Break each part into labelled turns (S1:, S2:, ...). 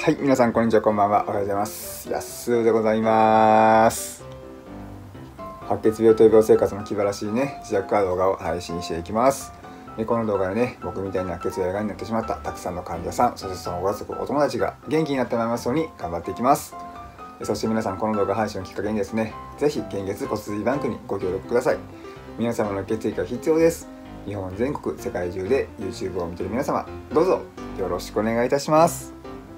S1: はい、皆さんこんにちは、こんばんは。おはようございます。やっすーでございます。白血病という病生活の気晴らしいね、自宅から動画を配信していきます。この動画でね、僕みたいな白血病がんになってしまったたくさんの患者さん、そしてそのご家族、お友達が元気になってまいりますように頑張っていきます。そして皆さん、この動画配信をきっかけにですね、ぜひ献血骨髄バンクにご協力ください。皆様の血液が必要です。日本全国、世界中で YouTube を見ている皆様、どうぞよろしくお願いいたします。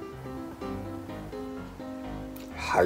S1: はい、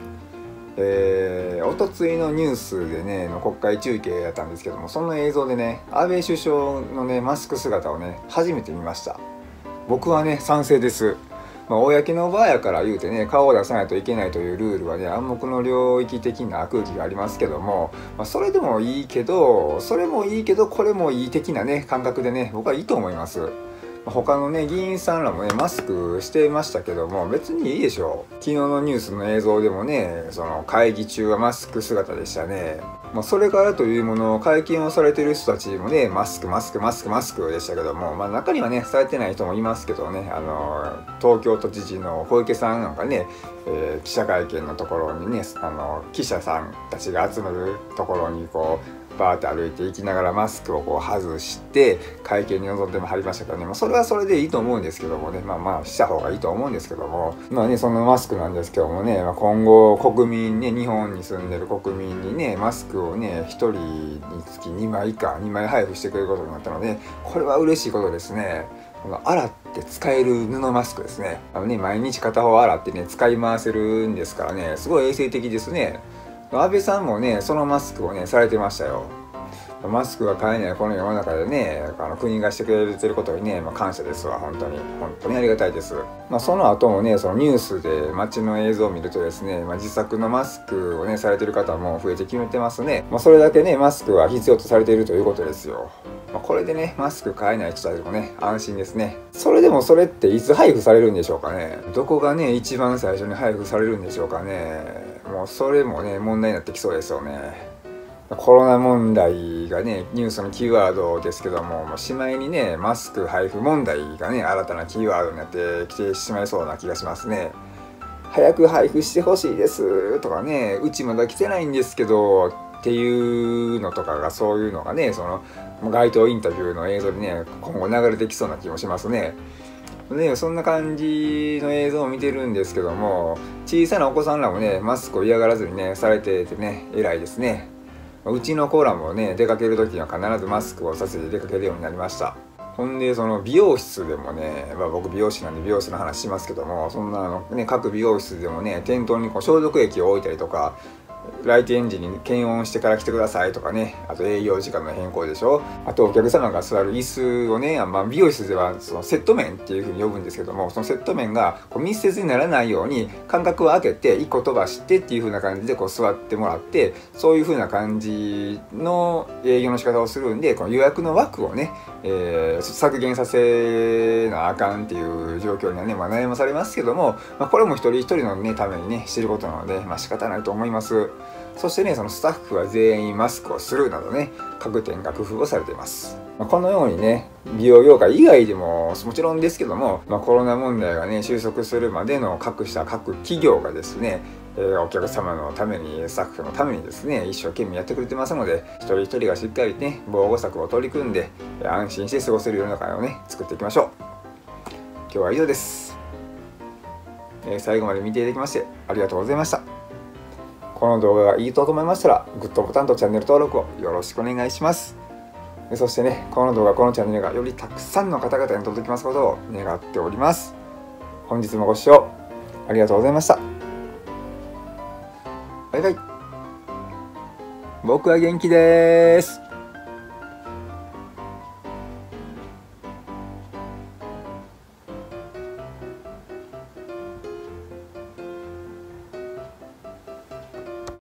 S1: おとついのニュースでねの国会中継やったんですけども、その映像でね、安倍首相のねマスク姿をね初めて見ました。僕はね賛成です。公の場やから言うてね、顔を出さないといけないというルールはね、暗黙の領域的な空気がありますけども、それでもいいけど、それもいいけどこれもいい的なね感覚でね、僕はいいと思います。他のね議員さんらもねマスクしてましたけども、別にいいでしょう。昨日のニュースの映像でもね、その会議中はマスク姿でしたね。それからというもの、会見をされてる人たちもねマスクでしたけども、中にはねされてない人もいますけどね、東京都知事の小池さんなんかね、記者会見のところにね、記者さんたちが集まるところにこうバーって歩いていきながらマスクをこう外して会見に臨んでもはりましたけどね、それはそれでいいと思うんですけどもね、した方がいいと思うんですけども、そのマスクなんですけどもね、今後国民ね、日本に住んでる国民にねマスクをね1人につき2枚配布してくれることになったので、これは嬉しいことですね。洗って使える布マスクですね。毎日片方洗ってね使い回せるんですからね、すごい衛生的ですね。安倍さんもねそのマスクをねされてましたよ。マスクが買えないこの世の中でね、国がしてくれてることにね、感謝ですわ。本当にありがたいです。その後もね、そのニュースで街の映像を見るとですね、自作のマスクをねされてる方も増えてきてますね。それだけねマスクは必要とされているということですよ。これでねマスク買えない人たちもね安心ですね。それでもそれっていつ配布されるんでしょうかね。どこがね一番最初に配布されるんでしょうかね。もうそれもね問題になってきそうですよね。コロナ問題がねニュースのキーワードですけども、しまいにねマスク配布問題がね新たなキーワードになってきてしまいそうな気がしますね。早く配布してほしいですとかね、うちまだ来てないんですけどっていうのとかが、そういうのがねその街頭インタビューの映像でね今後流れてきそうな気もしますね。そんな感じの映像を見てるんですけども、小さなお子さんらもねマスクを嫌がらずにねされててね偉いですね。うちの子らもね出かける時には必ずマスクをさせて出かけるようになりました。ほんでその美容室でもね、僕美容師なんで美容室の話しますけども、そんなね各美容室でもね店頭にこう消毒液を置いたりとか、来店時に検温してから来てくださいとかね、あと営業時間の変更でしょ、あとお客様が座る椅子をね、美容室ではそのセット面っていう風に呼ぶんですけども、そのセット面がこう密接にならないように間隔を空けて1個飛ばしてっていう風な感じでこう座ってもらって、そういう風な感じの営業の仕方をするんで、この予約の枠をね、削減させなあかんっていう状況にはね、悩まされますけども、これも一人一人のねためにねしてることなので、仕方ないと思います。そしてねそのスタッフは全員マスクをするなどね、各店が工夫をされています。このようにね美容業界以外でももちろんですけども、コロナ問題がね収束するまでの各企業がですね、お客様のためにスタッフのためにですね一生懸命やってくれてますので、一人一人がしっかりね防護策を取り組んで安心して過ごせる世の中をね作っていきましょう。今日は以上です。最後まで見ていただきましてありがとうございました。この動画がいいと思いましたらグッドボタンとチャンネル登録をよろしくお願いします。そしてねこの動画このチャンネルがよりたくさんの方々に届きますことを願っております。本日もご視聴ありがとうございました。バイバイ。僕は元気です。